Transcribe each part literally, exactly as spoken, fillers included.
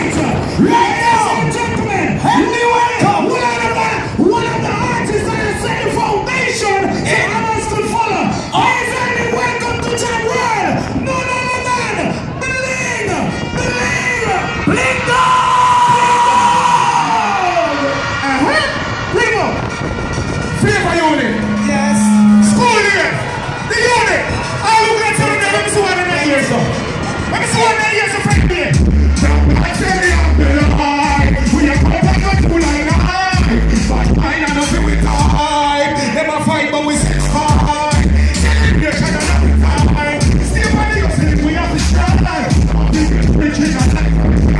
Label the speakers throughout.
Speaker 1: Bling, Dawg! Uh-huh. Bring up. Favor unit. Yes. School unit. The unit. I look at something. Let me see one in the ear, so. Let me see one in the ear, so friend me. I tell you, I'm the Lord. We are going to go to like a high. But I know nothing with time. Never fight, but we sit high. Celebration and every time. Still money, you say we have to shine. Preaching and life.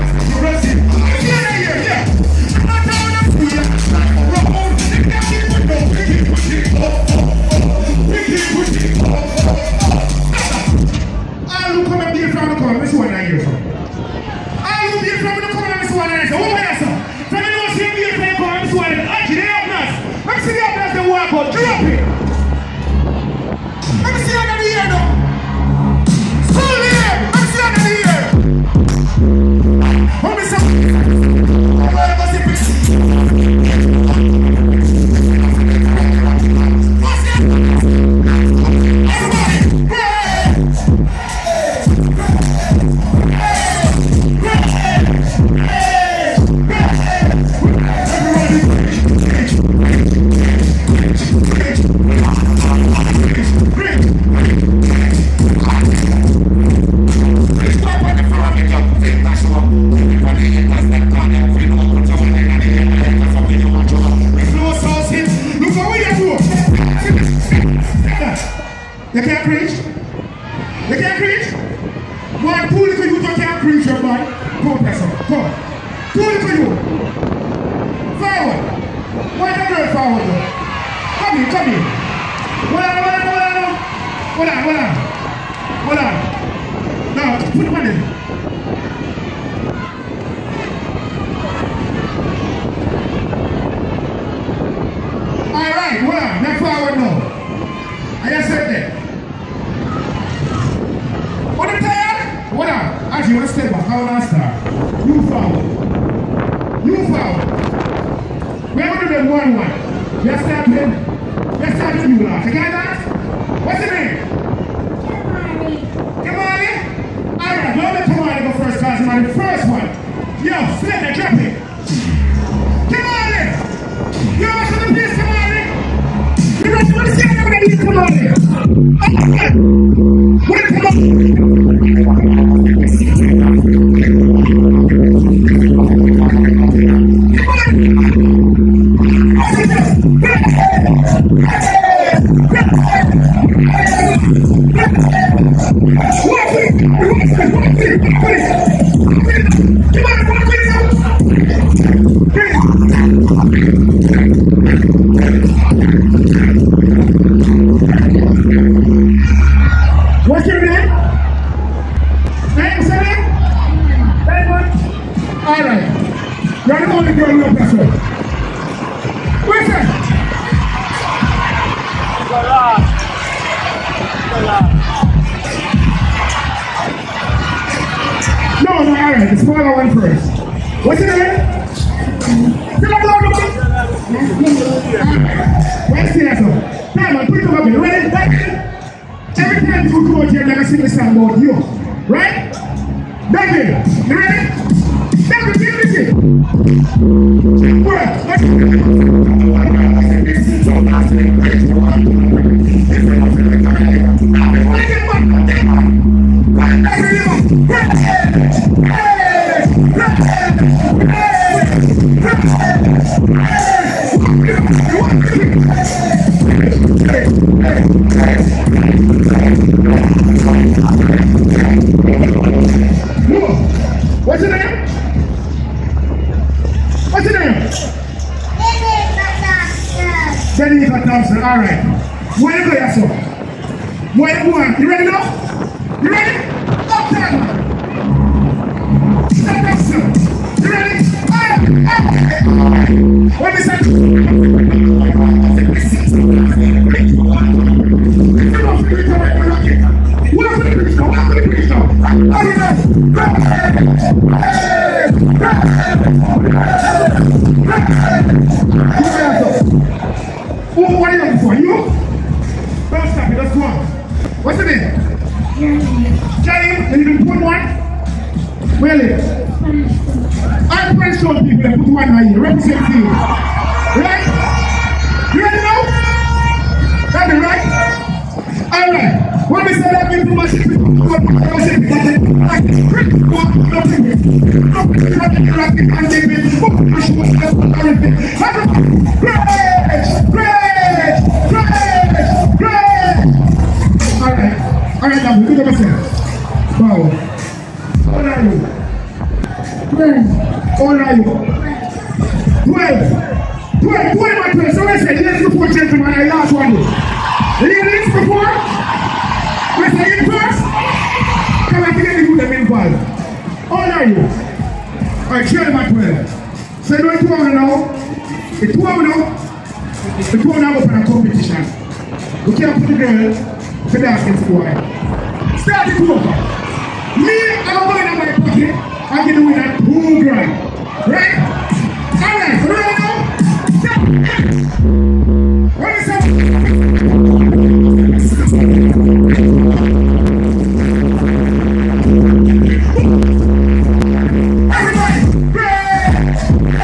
Speaker 1: Drop it! Let me see under the ear now! Full ear! Let me see under the ear! Let me see! Whatever the pitch! What's it? Everybody! You can't preach? You can't preach? One, two little you don't can't preach your boy. Go, Professor. Go. Two little you. Forward. Why don't you forward? Come here, come here. Hold on, hold on, hold on. Hold on, hold on. Hold on. Now, put them on in. Alright, hold on. Now forward now. I just said that. What are you tired? Hold on. Actually, you want to step back. I want to start. You forward. You forward. We're going to do them one one. Let's start with Let's start with you now. You got that? What's your name? Kamali. Kamali? Alright, don't let Kamali go first class. I'm the first one. Yo, split that, drop it. Kamali! You know what's on the piece, Kamali? You know what to say I'm going to do, Kamali? Alright. What is Kamali? What's your name? Name, sir? Diamond? Alright. You're the only girl who has one. Where's that? No, no, alright. The smaller one first. What's your name? Where's the answer? Diamond, put them up here. Ready? Ready? Every time you go out here, I'm going to sing a song about you. Right? David, you ready? David, give me this. Work. Let's What's your name? What's your name? Benny Thompson. All right. Where you go, yourself? Where you going? You ready now? You ready? Up there. Step up, sir. You ready? What is that? What is it? What is it? Who what are you looking for? You? Don't stop it, just go on. What's the name? Giant. And you can put one? Where live? I'm French people that put one right here. Represent you. Right? You ready now? That be right? Alright. When we say that people must be Alright, alright now, look at myself. Wow. How old are you? Twelve. How old are you? Twelve. Twelve, twelve my twelve. So I said, yes before gentlemen, I last one day. You hear this before? We say it first? Come on, get the good and involved. How old are you? Alright, twelve my twelve. So you know the two of them now? The two of them now? The two of them now go for a competition. We can't put the girl to dance against the boy. Start it over. Me, I'm going in my pocket. I'm going to win at two grand. Right? Alright, so right now, stop. What is that? Everybody, break!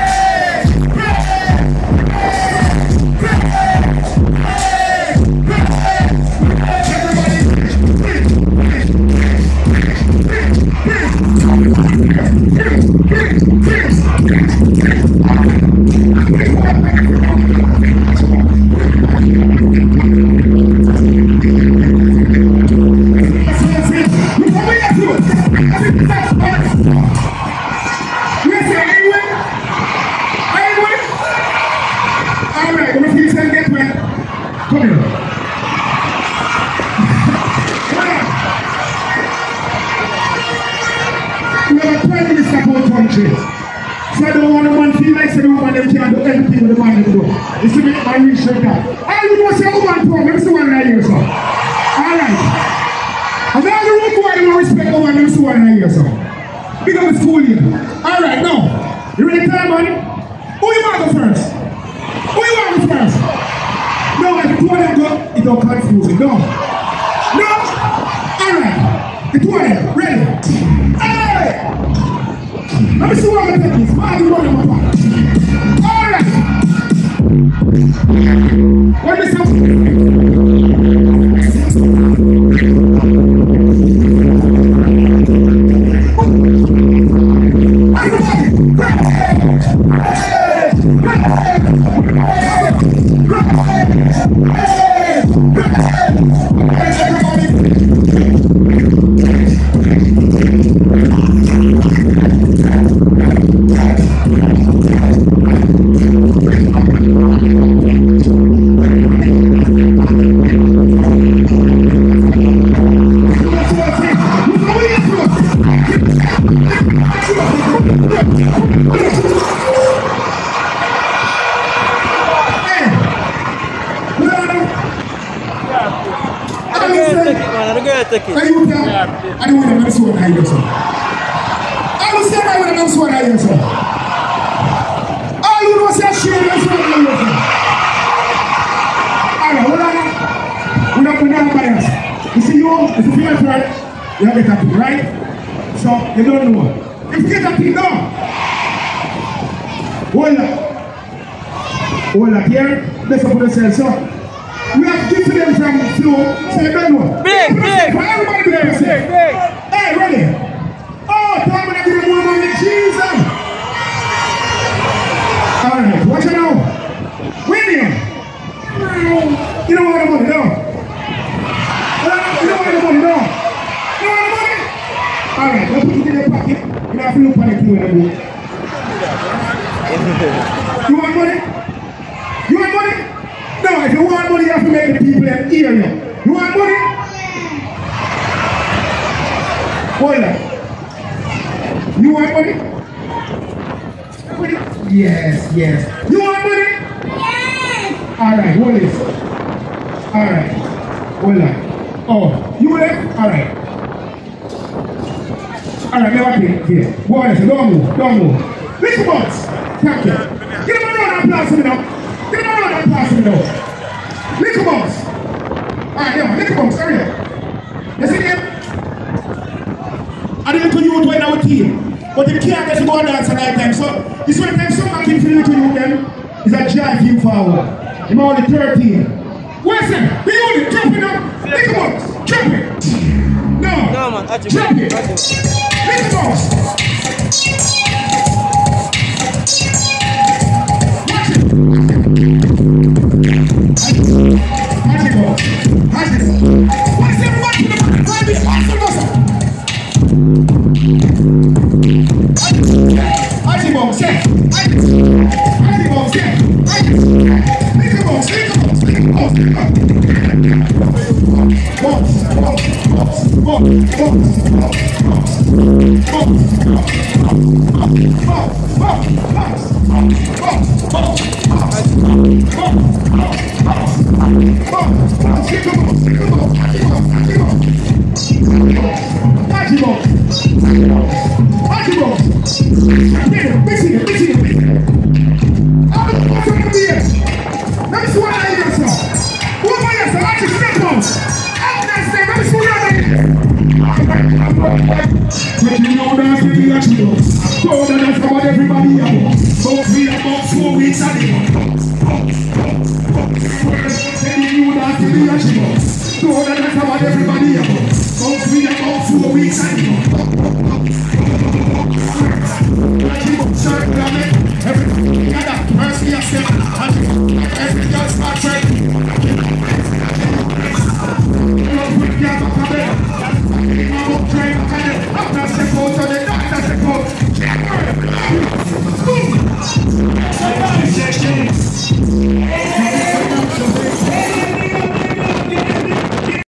Speaker 1: So I don't want a man feel like the woman them can't do anything with the man them do. You see me? I research that. I don't know say woman power, let me see one right here, sir. Alright. And all the room boy don't respect woman, let me see one right here, sir. Big up the school here. Alright, now. You ready to man? Who you want to go first? Who you want to go first? No, if the two of them go, it don't confuse it. No. No? Alright. The two of them, ready? Hey! Let me see what I'm going to take this. What are you running my part? Alright! What is this?
Speaker 2: I don't want to know what I hear, sir. I understand I want to know what I hear, sir. All you know is that shit, that's what I hear, sir. Alright, hold on. We're not going down by us. You see, you, if you feel like right, you have a topic, right? So, you don't know what. If you get a thing down, hold up. Hold up here, let's put yourself, sir. We have gifted them from flow, so you don't know.
Speaker 3: Big, big,
Speaker 2: everybody be big, big, big. Hey, ready? Oh, time when I give you more money, Jesus. Alright, watch it now. William. You don't want the money, no. You don't want the money, no. You don't want the money? Alright, let's put it in your pocket. You don't have to look at it too anymore. You want money? You want money? No, if you want money, you have to make the people hear you. You want money? Hold on. You want money? Money? Yes, yes. You want money? Yes. Alright, hold this. Alright. Hold on. Oh, you want it? Alright. Alright, never take here. Go on, don't move, don't move. Little box. Thank you. Give him a round of applause for me now. Give him a round of applause for me now. Little box. Alright, yeah, little box, hurry up. You see him? I didn't tell you to win our team. But if you can't get to go and dance at night time, so this one time someone can feel to you then is a drive you forward. I'm only thirteen. Where's that? The unit, jump it up. Little box, jump it. No,
Speaker 3: No, man,
Speaker 2: jump it. Little box. Watch it. Watch it, box. Watch it. What's that? Watch it. Watch it. Watch it. Watch it, box. Yeah. Watch it. Watch it, box. Yeah. Watch it. Little box. Little box. Little box. Box. Box. Box. Box. Box. But you know that's the reaction. So that's about everybody else. So we about four weeks at it. You know that's the reaction. So that's about everybody else. So we about four weeks at it. Everything got mercy yourself. Everything else starts right. That's the code, so the doctor's the code.